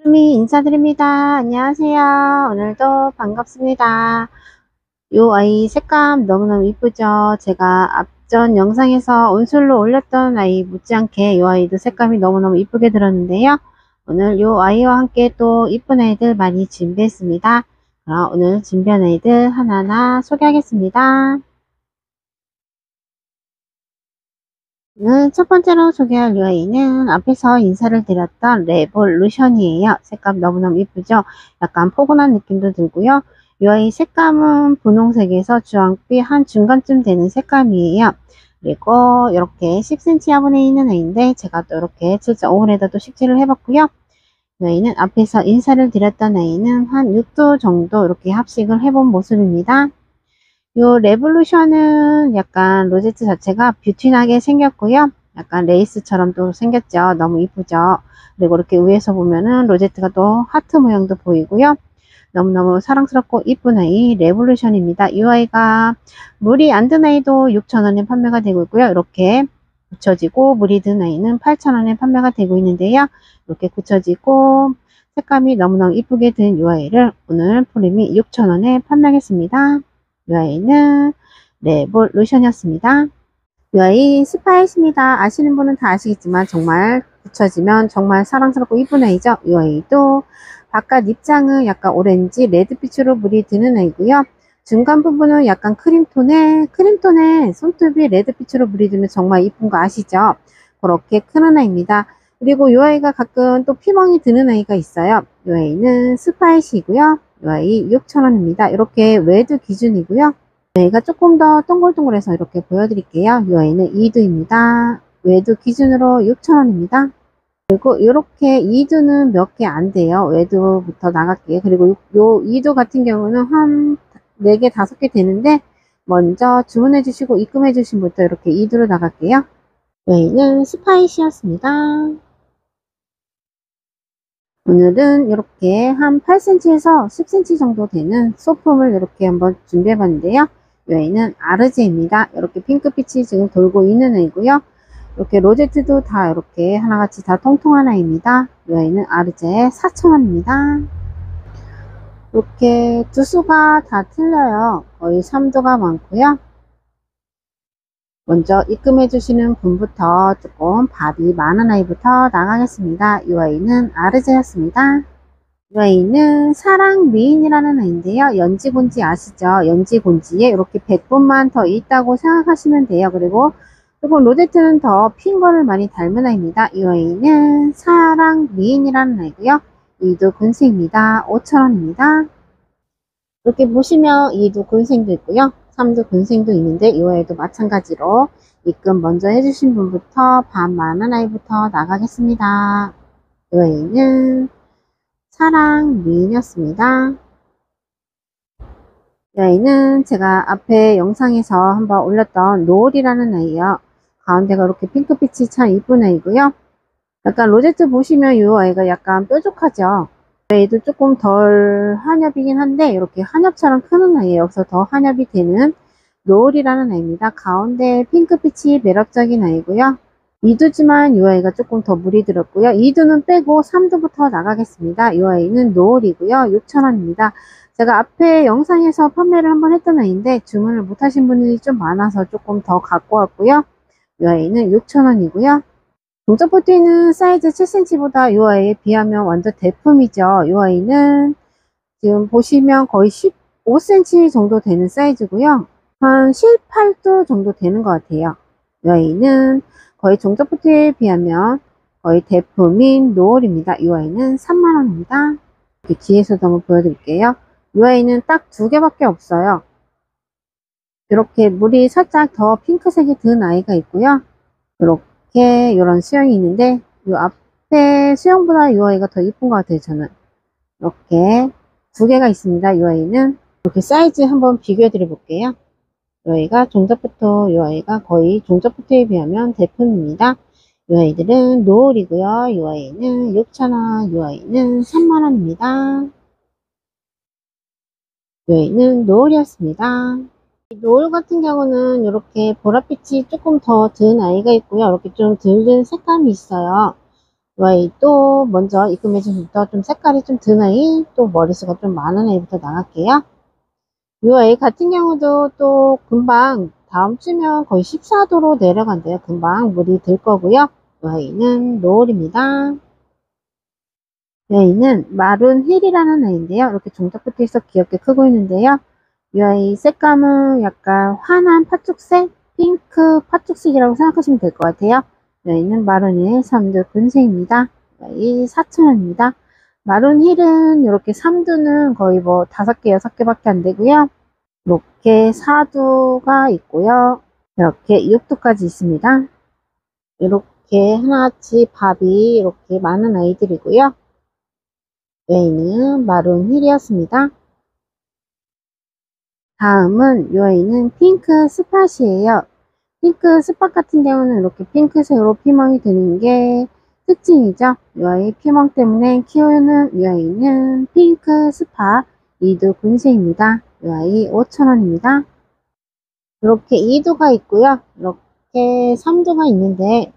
미 인사드립니다. 안녕하세요. 오늘도 반갑습니다. 요 아이 색감 너무너무 이쁘죠? 제가 앞전 영상에서 온술로 올렸던 아이 못지않게 요 아이도 색감이 너무너무 이쁘게 들었는데요. 오늘 요 아이와 함께 또 이쁜 아이들 많이 준비했습니다. 그럼 오늘 준비한 아이들 하나하나 소개하겠습니다. 오늘 첫 번째로 소개할 이 아이는 앞에서 인사를 드렸던 레볼루션이에요. 색감 너무너무 이쁘죠? 약간 포근한 느낌도 들고요. 이 아이 색감은 분홍색에서 주황빛 한 중간쯤 되는 색감이에요. 그리고 이렇게 10cm 화분에 있는 아이인데 제가 또 이렇게 7.5홀에다 또 식재를 해봤고요. 이 아이는 앞에서 인사를 드렸던 아이는 한 6도 정도 이렇게 합식을 해본 모습입니다. 요 레볼루션은 약간 로제트 자체가 뷰티나게 생겼고요. 약간 레이스처럼 또 생겼죠. 너무 이쁘죠. 그리고 이렇게 위에서 보면은 로제트가 또 하트 모양도 보이고요. 너무너무 사랑스럽고 이쁜 아이 레볼루션입니다. 이 아이가 물이 안 든 아이도 6,000원에 판매가 되고 있고요. 이렇게 굳혀지고 물이 든 아이는 8,000원에 판매가 되고 있는데요. 이렇게 굳혀지고 색감이 너무너무 이쁘게 든 이 아이를 오늘 프림이 6,000원에 판매하겠습니다. 이 아이는 레볼루션이었습니다. 이 아이 스파이스입니다. 아시는 분은 다 아시겠지만 정말 붙여지면 정말 사랑스럽고 이쁜 아이죠. 이 아이도 바깥 입장은 약간 오렌지 레드빛으로 물이 드는 아이고요. 중간 부분은 약간 크림톤에 손톱이 레드빛으로 물이 드면 정말 이쁜 거 아시죠? 그렇게 크는 아이입니다. 그리고 이 아이가 가끔 또 피멍이 드는 아이가 있어요. 이 아이는 스파이시고요. 이 아이 6,000원입니다. 이렇게 외두 기준이고요. 얘가 조금 더 동글동글해서 이렇게 보여드릴게요. 이 아이는 2두입니다. 외두 기준으로 6,000원입니다. 그리고 이렇게 2두는 몇 개 안 돼요. 외두부터 나갈게요. 그리고 요 2두 같은 경우는 한 4개, 5개 되는데 먼저 주문해 주시고 입금해 주신 분부터 이렇게 2두로 나갈게요. 이 아이는 스파이시였습니다. 오늘은 이렇게 한 8cm에서 10cm 정도 되는 소품을 이렇게 한번 준비해 봤는데요. 이 아이는 아르제입니다. 이렇게 핑크빛이 지금 돌고 있는 아이고요. 이렇게 로제트도 다 이렇게 하나같이 다 통통한 아이입니다. 이 아이는 아르제 4,000원입니다. 이렇게 두수가 다 틀려요. 거의 3두가 많고요. 먼저 입금해 주시는 분부터 조금 밥이 많은 아이부터 나가겠습니다. 이 아이는 아르제였습니다. 이 아이는 사랑미인이라는 아이인데요. 연지곤지 아시죠? 연지곤지에 이렇게 100분만 더 있다고 생각하시면 돼요. 그리고 조금 로제트는 더 핀 거를 많이 닮은 아이입니다. 이 아이는 사랑미인이라는 아이고요. 2두 군생입니다. 5,000원입니다. 이렇게 보시면 2두 군생도 있고요. 3두 군생도 있는데 이 아이도 마찬가지로 입금 먼저 해주신 분부터 밥 많은 아이부터 나가겠습니다. 이 아이는 사랑 미인이었습니다. 이 아이는 제가 앞에 영상에서 한번 올렸던 노을이라는 아이예요. 가운데가 이렇게 핑크빛이 참 이쁜 아이고요. 약간 로제트 보시면 이 아이가 약간 뾰족하죠. 얘도 조금 덜 한엽이긴 한데 이렇게 한엽처럼 크는 아이예요. 여기서 더 한엽이 되는 노을이라는 아이입니다. 가운데 핑크빛이 매력적인 아이고요. 2두지만 이 아이가 조금 더 물이 들었고요. 2두는 빼고 3두부터 나가겠습니다. 이 아이는 노을이고요. 6,000원입니다. 제가 앞에 영상에서 판매를 한번 했던 아이인데 주문을 못하신 분들이 좀 많아서 조금 더 갖고 왔고요. 이 아이는 6,000원이고요. 동접포트는 사이즈 7cm보다 이 아이에 비하면 완전 대품이죠. 이 아이는 지금 보시면 거의 15cm 정도 되는 사이즈고요. 한 7, 8도 정도 되는 것 같아요. 이 아이는 거의 종접포트에 비하면 거의 대품인 노을입니다. 이 아이는 3만원입니다. 이렇게 뒤에서도 한번 보여드릴게요. 이 아이는 딱 2개밖에 없어요. 이렇게 물이 살짝 더 핑크색이 든 아이가 있고요. 이렇게 이런 수영이 있는데 이 앞에 수영보다 이 아이가 더 이쁜 것 같아요. 저는 이렇게 2개가 있습니다. 이 아이는 이렇게 사이즈 한번 비교해 드려 볼게요. 이 아이가 종접부터 이 아이가 거의 종접부터에 비하면 대품입니다. 이 아이들은 노을이고요. 이 아이는 6,000원, 이 아이는 3만원입니다. 이 아이는 노을이었습니다. 노을 같은 경우는 이렇게 보랏빛이 조금 더 든 아이가 있고요. 이렇게 좀 덜 든 색감이 있어요. 이 아이 또 먼저 입금 중부터 좀 색깔이 좀 든 아이, 또 머리수가 좀 많은 아이부터 나갈게요. 이 아이 같은 경우도 또 금방 다음 주면 거의 14도로 내려간대요. 금방 물이 들 거고요. 이 아이는 노을입니다. 이 아이는 마룬 힐이라는 아이인데요. 이렇게 종잡붙어 있어 귀엽게 크고 있는데요. 이 아이 색감은 약간 환한 팥죽색, 핑크 팥죽색이라고 생각하시면 될 것 같아요. 이 아이는 마룬의 3두 군생입니다. 이 아이 4,000원입니다. 마룬 힐은 이렇게 3두는 거의 뭐 5개, 6개밖에 안 되고요. 이렇게 4두가 있고요. 이렇게 6두까지 있습니다. 이렇게 하나같이 밥이 이렇게 많은 아이들이고요. 여인은 마룬 힐이었습니다. 다음은 이 아이는 핑크 스팟이에요. 핑크 스팟 같은 경우는 이렇게 핑크색으로 피멍이 드는 게 특징이죠. 이 아이 피멍 때문에 키우는 이 아이는 핑크 스팟 2두 군세입니다. 이 아이 5,000원입니다. 이렇게 2두가 있고요. 이렇게 3두가 있는데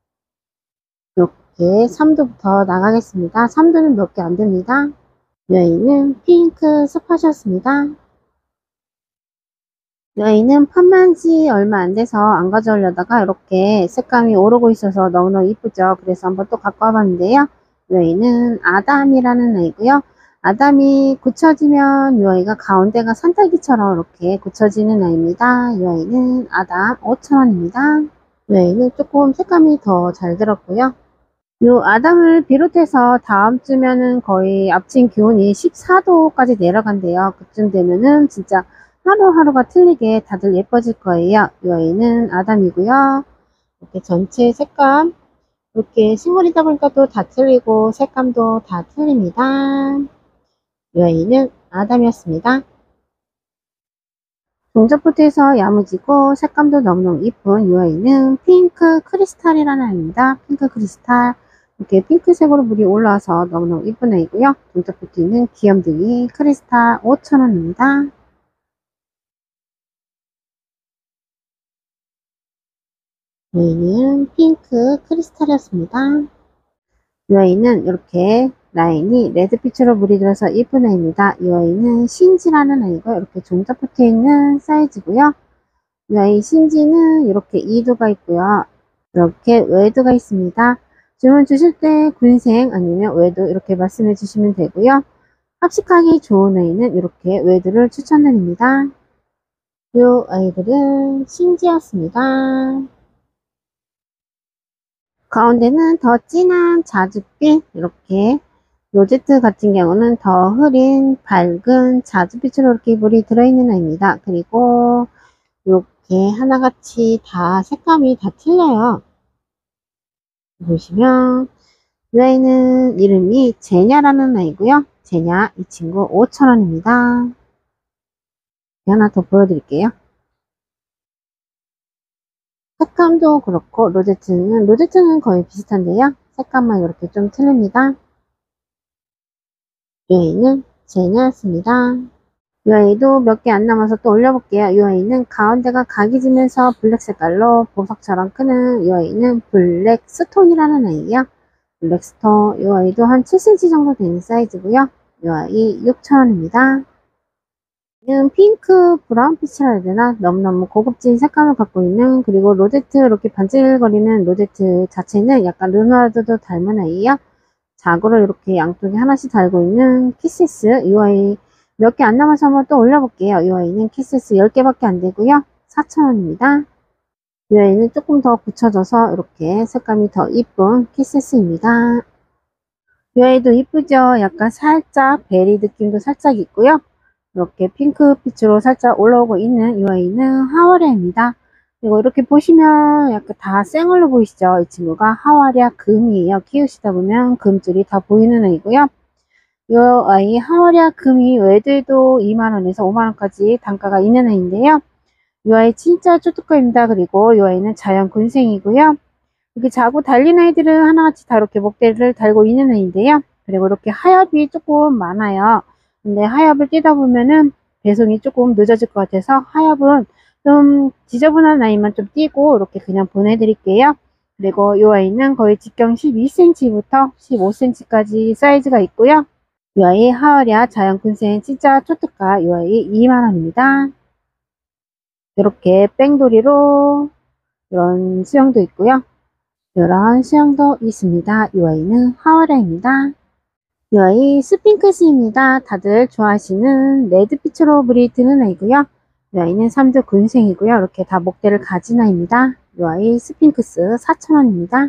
이렇게 3두부터 나가겠습니다. 3두는 몇 개 안 됩니다. 이 아이는 핑크 스팟이었습니다. 이 아이는 판만 지 얼마 안 돼서 안 가져오려다가 이렇게 색감이 오르고 있어서 너무너무 이쁘죠. 그래서 한번 또 갖고 와봤는데요. 이 아이는 아담이라는 아이고요. 아담이 굳혀지면 이 아이가 가운데가 산딸기처럼 이렇게 굳혀지는 아이입니다. 이 아이는 아담 5,000원입니다. 이 아이는 조금 색감이 더 잘 들었고요. 이 아담을 비롯해서 다음 주면은 거의 아침 기온이 14도까지 내려간대요. 그쯤 되면은 진짜 하루하루가 틀리게 다들 예뻐질 거예요. 이 아이는 아담이고요. 이렇게 전체 색감, 이렇게 식물이다 보니까 또 다 틀리고 색감도 다 틀립니다. 이 아이는 아담이었습니다. 종잡부터해서 야무지고 색감도 너무너무 이쁜 이 아이는 핑크 크리스탈이라는 아이입니다. 핑크 크리스탈. 이렇게 핑크색으로 물이 올라와서 너무너무 이쁜 아이고요. 종잡부터는 귀염둥이 크리스탈 5,000원입니다. 이 아이는 핑크 크리스탈이었습니다. 이 아이는 이렇게 라인이 레드빛으로 물이 들어서 이쁜 아이입니다. 이 아이는 신지라는 아이고 이렇게 종잡부터 있는 사이즈고요. 이 아이 신지는 이렇게 2두가 있고요. 이렇게 외두가 있습니다. 주문 주실 때 군생 아니면 외두 이렇게 말씀해 주시면 되고요. 합식하기 좋은 아이는 이렇게 외두를 추천드립니다. 이 아이들은 신지였습니다. 가운데는 더 진한 자줏빛 이렇게 로제트 같은 경우는 더 흐린 밝은 자줏빛으로 이렇게 물이 들어있는 아이입니다. 그리고 이렇게 하나같이 다 색감이 다 틀려요. 보시면 이 아이는 이름이 제냐라는 아이고요. 제냐 이 친구 5,000원입니다. 하나 더 보여드릴게요. 색감도 그렇고 로제트는 거의 비슷한데요. 색감만 이렇게 좀 틀립니다. 이 아이는 제냐였습니다. 이 아이도 몇 개 안 남아서 또 올려볼게요. 이 아이는 가운데가 각이 지면서 블랙 색깔로 보석처럼 크는 이 아이는 블랙 스톤이라는 아이예요. 블랙스톤 이 아이도 한 7cm 정도 되는 사이즈고요. 이 아이 6,000원입니다. 이는 핑크 브라운빛이라 해야 되나? 너무너무 고급진 색감을 갖고 있는 그리고 로제트 이렇게 반질거리는 로제트 자체는 약간 르누아르도 닮은 아이예요. 자구를 이렇게 양쪽에 하나씩 달고 있는 키세스 이 아이 몇 개 안 남아서 한번 또 올려볼게요. 이 아이는 키세스 10개밖에 안 되고요. 4,000원입니다. 이 아이는 조금 더 굳혀져서 이렇게 색감이 더 이쁜 키세스입니다. 이 아이도 이쁘죠? 약간 살짝 베리 느낌도 살짝 있고요. 이렇게 핑크빛으로 살짝 올라오고 있는 이 아이는 하와리아입니다. 그리고 이렇게 보시면 약간 다 쌩얼로 보이시죠? 이 친구가 하와리아 금이에요. 키우시다 보면 금줄이 다 보이는 아이고요. 이 아이 하와리아 금이 외들도 2만원에서 5만원까지 단가가 있는 아이인데요. 이 아이 진짜 쭈뚜꺼입니다. 그리고 이 아이는 자연 군생이고요. 이렇게 자고 달린 아이들은 하나같이 다 이렇게 목대를 달고 있는 아이인데요. 그리고 이렇게 하엽이 조금 많아요. 근데 하엽을 띄다 보면은 배송이 조금 늦어질 것 같아서 하엽은 좀 지저분한 아이만 좀 띄고 이렇게 그냥 보내드릴게요. 그리고 이 아이는 거의 직경 12cm부터 15cm까지 사이즈가 있고요. 이 아이 하얼야 자연군생 진짜 초특가 이 아이 2만원입니다. 이렇게 뺑돌이로 이런 수영도 있고요. 이런 수영도 있습니다. 이 아이는 하얼야입니다. 이 아이 스핑크스입니다. 다들 좋아하시는 레드빛으로 물이 드는 아이고요. 이 아이는 3두 군생이고요. 이렇게 다 목대를 가진 아이입니다. 이 아이 스핑크스 4,000원입니다.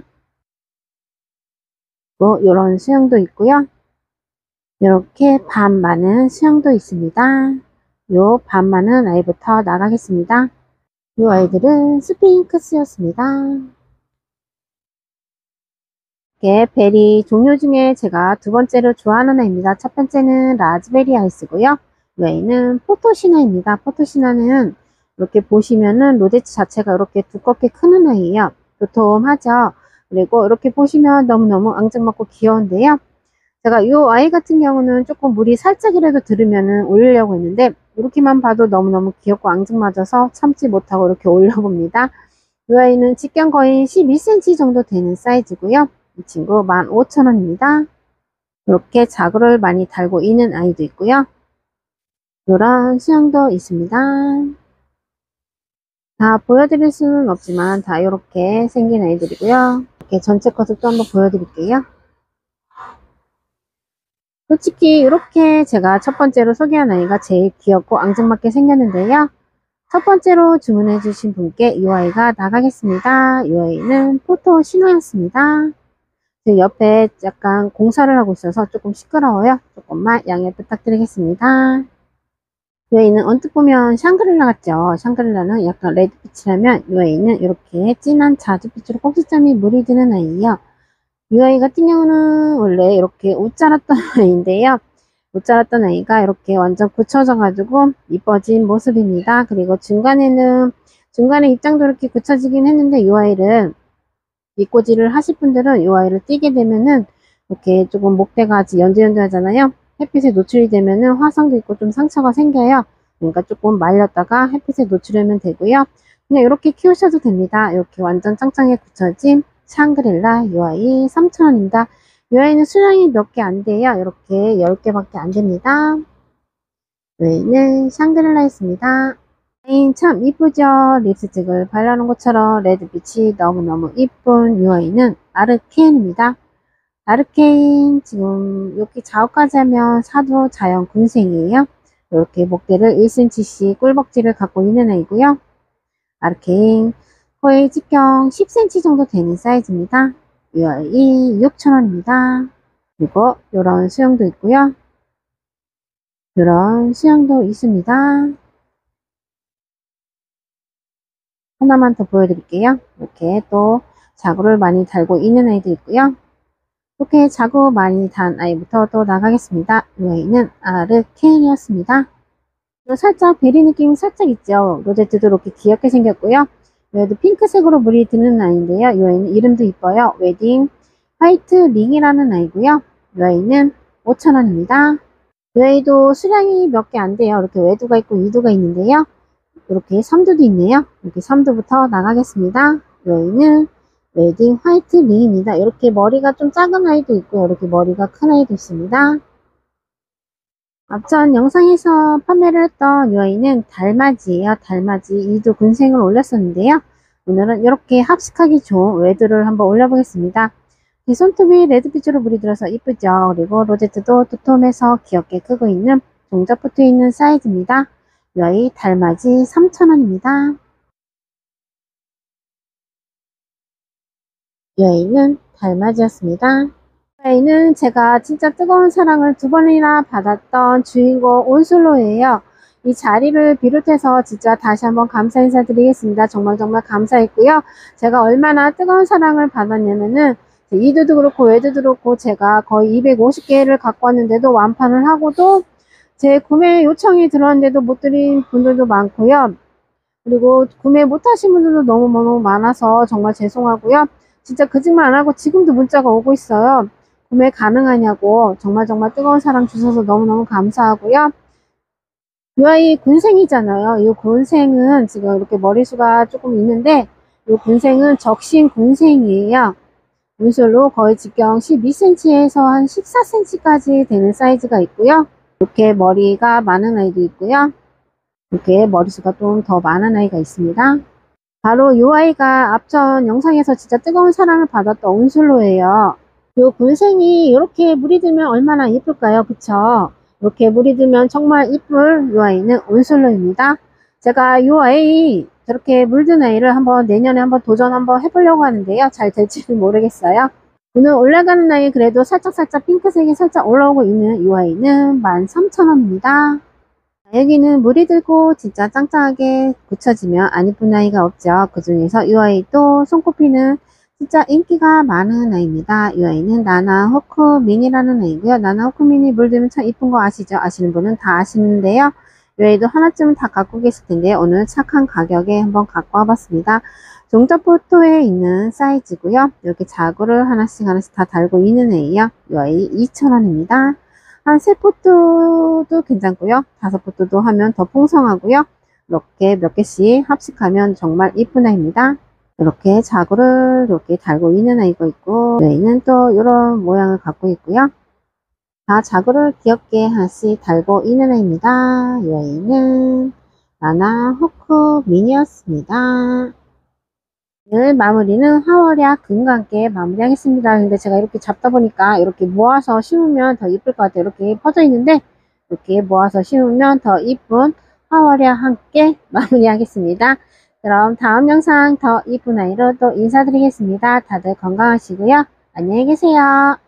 또 이런 수영도 있고요. 이렇게 반 많은 수영도 있습니다. 요 반 많은 아이부터 나가겠습니다. 이 아이들은 스핑크스였습니다. 이렇게 베리 종류 중에 제가 두 번째로 좋아하는 아이입니다. 첫 번째는 라즈베리 아이스고요. 이 아이는 포토시나입니다. 포토시나는 이렇게 보시면은 로제트 자체가 이렇게 두껍게 크는 아이예요. 도톰하죠. 그리고 이렇게 보시면 너무너무 앙증맞고 귀여운데요. 제가 이 아이 같은 경우는 조금 물이 살짝이라도 들으면은 올리려고 했는데 이렇게만 봐도 너무너무 귀엽고 앙증맞아서 참지 못하고 이렇게 올려봅니다. 이 아이는 직경 거의 12cm 정도 되는 사이즈고요. 이 친구 15,000원입니다. 이렇게 자구를 많이 달고 있는 아이도 있고요. 이런 수영도 있습니다. 다 보여드릴 수는 없지만 다 이렇게 생긴 아이들이고요. 이렇게 전체 컷을 또 한번 보여드릴게요. 솔직히 이렇게 제가 첫 번째로 소개한 아이가 제일 귀엽고 앙증맞게 생겼는데요. 첫 번째로 주문해 주신 분께 이 아이가 나가겠습니다. 이 아이는 포토 신호였습니다. 옆에 약간 공사를 하고 있어서 조금 시끄러워요. 조금만 양해 부탁드리겠습니다. 이 아이는 언뜻 보면 샹그릴라 같죠. 샹그릴라는 약간 레드빛이라면 이 아이는 이렇게 진한 자주빛으로 꼭지점이 물이 드는 아이예요. 이 아이 같은 경우는 원래 이렇게 옷 자랐던 아이인데요. 옷 자랐던 아이가 이렇게 완전 굳혀져 가지고 이뻐진 모습입니다. 그리고 중간에 입장도 이렇게 굳혀지긴 했는데 이 아이를 이꼬지를 하실 분들은 이 아이를 띄게 되면은 이렇게 조금 목대가 아주 연두연두하잖아요. 햇빛에 노출이 되면은 화상도 있고 좀 상처가 생겨요. 그러니까 조금 말렸다가 햇빛에 노출하면 되고요. 그냥 이렇게 키우셔도 됩니다. 이렇게 완전 짱짱하게 굳혀진 샹그릴라 이 아이 3,000원입니다. 이 아이는 수량이 몇 개 안 돼요. 이렇게 10개밖에 안 됩니다. 이 아이는 샹그릴라였습니다. 참 이쁘죠? 립스틱을 발라놓은 것처럼 레드빛이 너무너무 이쁜 이 아이는 아르케인입니다. 아르케인 지금 여기 좌우까지 하면 사두 자연 군생이에요. 이렇게 목대를 1cm씩 꿀벅지를 갖고 있는 아이고요. 아르케인 거의 직경 10cm 정도 되는 사이즈입니다. 이 아이 6,000원입니다. 그리고 이런 수영도 있고요. 이런 수영도 있습니다. 하나만 더 보여드릴게요. 이렇게 또 자구를 많이 달고 있는 아이도 있고요. 이렇게 자구 많이 단 아이부터 또 나가겠습니다. 이 아이는 아르케인이었습니다. 살짝 베리 느낌이 살짝 있죠. 로제트도 이렇게 귀엽게 생겼고요. 얘도 핑크색으로 물이 드는 아이인데요. 이 아이는 이름도 이뻐요. 웨딩 화이트 링이라는 아이고요. 이 아이는 5,000원입니다. 이 아이도 수량이 몇 개 안 돼요. 이렇게 외두가 있고 이두가 있는데요. 이렇게 3두도 있네요. 이렇게 3두부터 나가겠습니다. 이 아이는 웨딩 화이트 링입니다. 이렇게 머리가 좀 작은 아이도 있고요. 이렇게 머리가 큰 아이도 있습니다. 앞전 영상에서 판매를 했던 이 아이는 달맞이에요. 달맞이 2두 군생을 올렸었는데요. 오늘은 이렇게 합식하기 좋은 외두를 한번 올려보겠습니다. 이 손톱이 레드빛으로 물이 들어서 이쁘죠. 그리고 로제트도 두툼해서 귀엽게 크고 있는 종잡 붙어 있는 사이즈입니다. 이 아이 달맞이 3,000원입니다. 이 아이는 달맞이였습니다. 이 아이는 제가 진짜 뜨거운 사랑을 2번이나 받았던 주인공 온슬로예요. 이 자리를 비롯해서 진짜 다시 한번 감사 인사드리겠습니다. 정말 감사했고요. 제가 얼마나 뜨거운 사랑을 받았냐면은 이두도 그렇고 외두도 그렇고 제가 거의 250개를 갖고 왔는데도 완판을 하고도 제 구매 요청이 들어왔는데도 못 드린 분들도 많고요. 그리고 구매 못하신 분들도 너무 많아서 정말 죄송하고요. 진짜 거짓말 안하고 지금도 문자가 오고 있어요. 구매 가능하냐고. 정말 뜨거운 사랑 주셔서 너무너무 감사하고요. 이 아이 군생이잖아요. 이 군생은 지금 이렇게 머리수가 조금 있는데 이 군생은 적신 군생이에요. 문술로 거의 직경 12cm에서 한 14cm까지 되는 사이즈가 있고요. 이렇게 머리가 많은 아이도 있고요. 이렇게 머리수가 좀 더 많은 아이가 있습니다. 바로 이 아이가 앞전 영상에서 진짜 뜨거운 사랑을 받았던 온슬로예요. 이 군생이 이렇게 물이 들면 얼마나 예쁠까요? 그쵸? 이렇게 물이 들면 정말 이쁠 이 아이는 온슬로입니다. 제가 이 아이 저렇게 물든 아이를 내년에 한번 도전 한번 해보려고 하는데요. 잘 될지는 모르겠어요. 오늘 올라가는 아이 그래도 살짝살짝 핑크색이 살짝 올라오고 있는 이 아이는 13,000원입니다. 여기는 물이 들고 진짜 짱짱하게 굳혀지면 안 이쁜 아이가 없죠. 그 중에서 이 아이도 손꼽히는 진짜 인기가 많은 아이입니다. 이 아이는 나나 호크 미니라는 아이고요. 나나 호크 미니 물들면 참 이쁜 거 아시죠? 아시는 분은 다 아시는데요. 이 아이도 하나쯤은 다 갖고 계실 텐데 오늘 착한 가격에 한번 갖고 와봤습니다. 종자 포토에 있는 사이즈고요. 이렇게 자구를 하나씩 다 달고 있는 아이요. 이 아이 2,000원입니다. 한 3포트도 괜찮고요. 5포트도 하면 더 풍성하고요. 이렇게 몇 개씩 합식하면 정말 이쁜 아이입니다. 이렇게 자구를 이렇게 달고 있는 아이가 있고, 여기는 또 이런 모양을 갖고 있고요. 다 자구를 귀엽게 하나씩 달고 있는 아이입니다. 이 아이는 나나 호크 미니였습니다. 오늘 마무리는 하월약 금과 함께 마무리하겠습니다. 근데 제가 이렇게 잡다 보니까 이렇게 모아서 심으면 더 이쁠 것 같아요. 이렇게 퍼져 있는데 이렇게 모아서 심으면 더 이쁜 하월약 함께 마무리하겠습니다. 그럼 다음 영상 더 이쁜 아이로 또 인사드리겠습니다. 다들 건강하시고요. 안녕히 계세요.